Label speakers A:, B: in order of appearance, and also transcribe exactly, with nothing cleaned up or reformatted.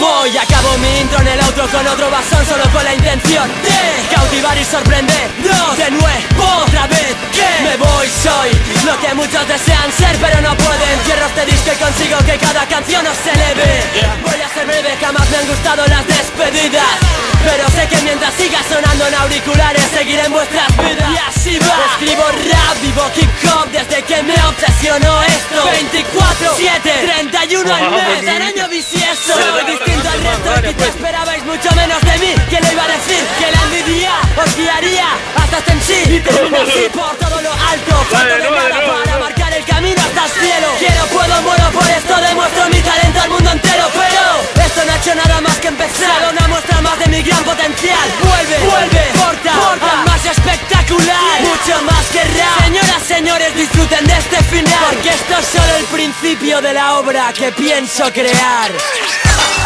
A: voy. Acabo mi intro en el outro con otro basón, solo con la intención de cautivar y sorprender. No, de nuevo, otra vez que me voy, soy lo que muchos desean ser pero no pueden. Cierro este disco y consigo que cada canción os eleve. Voy a ser breve, jamás me han gustado las despedidas, pero sé que mientras siga sonando en auriculares seguiré en vuestras vidas. Y así va. Escribo rap, vivo hip hop desde que me obsesionó esto. Veinticuatro, siete, treinta y uno al mes. Araño bisiesto. Soy distinto al resto, quizá esperabais mucho menos de mí. ¿Quién lo iba a decir? Que la envidia os guiaría hasta este en sí. Y termino así por todo lo alto. Falto de nada para marcar el camino hasta el cielo. Quiero, puedo, muero por esto. Demuestro mi talento al mundo entero. Pero esto no ha hecho nada más que empezar. Solo una muestra más de mi gran potencial. Vuelve, vuelve, porta, porta aún más espectacular, mucho más que rap. Señoras, señores, disfruten de este final, porque esto es solo el principio de la obra que pienso crear.